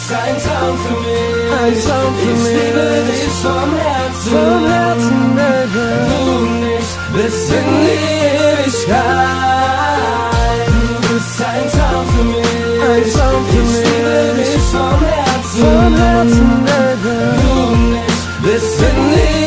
bist ein Traum für mich, ein Traum für mich. Ich liebe dich vom Herzen, Baby. du und ich bis in die Ewigkeit. Du bist ein Traum für mich, ein Traum für mich. Ich liebe dich vom Herzen, Baby. du und ich bis in die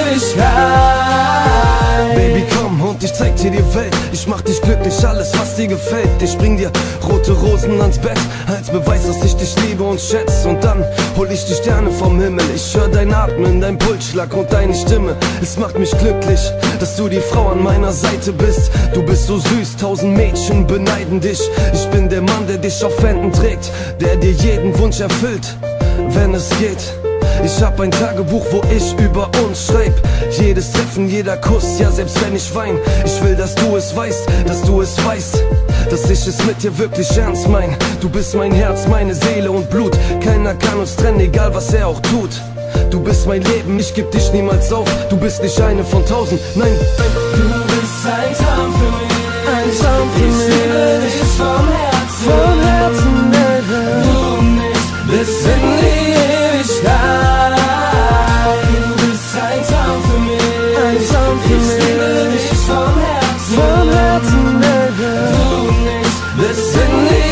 Ewigkeit. Baby, komm und ich zeig dir die Welt. Ich mach dich glücklich, alles was dir gefällt. Ich bring dir rote Rosen ans Bett, als Beweis, dass ich dich liebe und schätze. Und dann hol ich die Sterne vom Himmel. Ich hör dein Atmen, dein Pulsschlag und deine Stimme. Es macht mich glücklich, dass du die Frau an meiner Seite bist. Du bist so süß, 1000 Mädchen beneiden dich. Ich bin der Mann, der dich auf Händen trägt, der dir jeden Wunsch erfüllt, wenn es geht. Ich hab ein Tagebuch, wo ich über uns schreib. Jedes Treffen, jeder Kuss, ja selbst wenn ich wein. Ich will, dass du es weißt, dass du es weißt, dass ich es mit dir wirklich ernst mein. Du bist mein Herz, meine Seele und Blut. Keiner kann uns trennen, egal was er auch tut. Du bist mein Leben, ich geb dich niemals auf. Du bist nicht eine von 1000, nein. Du bist ein Traum für mich, ein Traum für mich. Ich liebe dich vom Herzen, Baby. du und ich bis in die Ewigkeit. Du bist ein Traum für mich, ein Traum für ich liebe dich vom Herzen, Baby. du und ich bis in die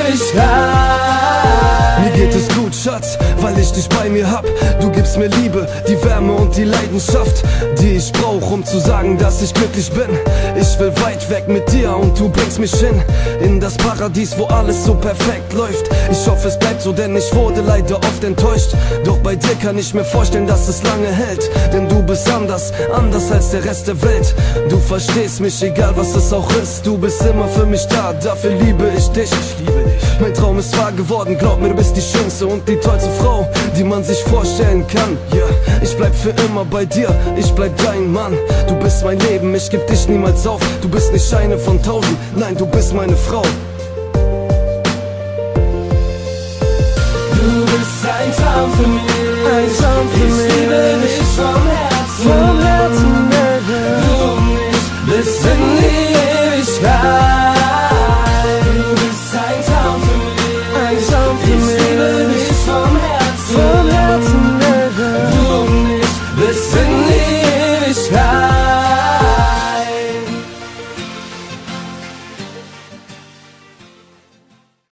Ewigkeit. Mir geht es gut, Schatz, weil ich dich bei mir hab. Du gibst mir Liebe, die Wärme und die Leidenschaft, die ich brauch, um zu sagen, dass ich glücklich bin. Ich will weit weg mit dir und du bringst mich hin in das Paradies, wo alles so perfekt läuft. Ich hoffe, es bleibt so, denn ich wurde leider oft enttäuscht. Doch bei dir kann ich mir vorstellen, dass es lange hält. Denn du bist anders, anders als der Rest der Welt. Du verstehst mich, egal was es auch ist. Du bist immer für mich da, dafür liebe ich dich. Mein Traum ist wahr geworden, glaub mir, du bist die schönste und die tollste Frau, die man sich vorstellen kann. Ja, ich bleib für immer bei dir, ich bleib dein Mann. Du bist mein Leben, ich geb dich niemals auf. Du bist nicht eine von 1000, nein, du bist meine Frau.